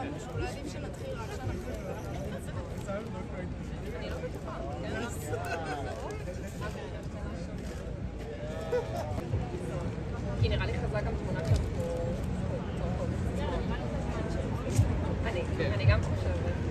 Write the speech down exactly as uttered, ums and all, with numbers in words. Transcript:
אולי עדיף שנתחיל רק שאנחנו... אני לא בטוחה. כי נראה לי חזק גם תמונה שאנחנו... אני גם חושבת.